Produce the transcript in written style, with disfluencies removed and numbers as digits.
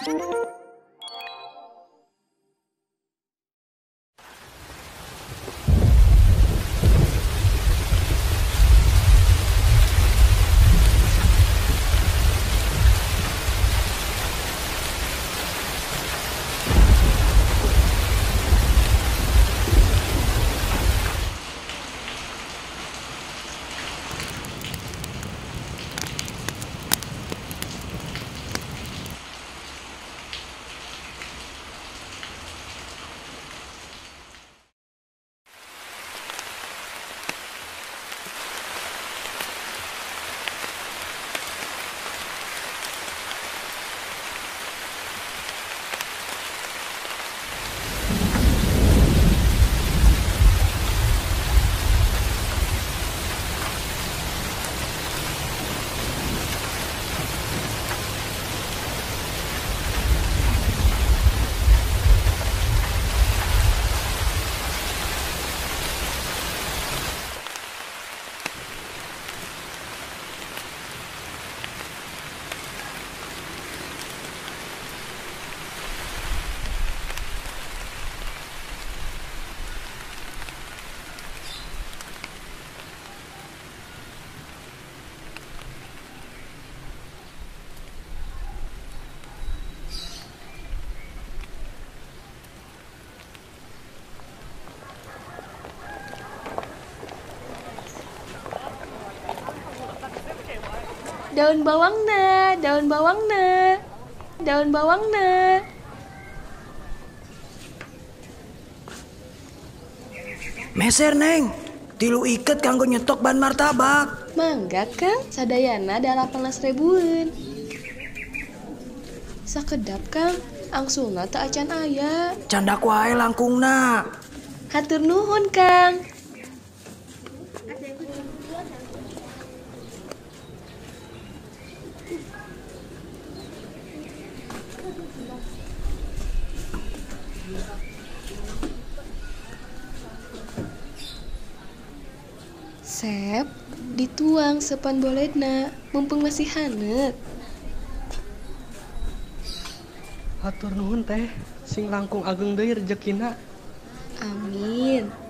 Daun bawangna, daun bawangna, daun bawangna. Meser neng, tilu iket kanggo nyetok ban martabak. Mangga Kang, sadayana 18.000-an. Sakedap Kang, angsulna teu acan aya. Candak wae langkungna. Hatur nuhun Kang. Sep, dituang sepan boledna, mumpung masih hanet. Hatur nuhun teh, sing langkung ageng deui rezekina. Amin.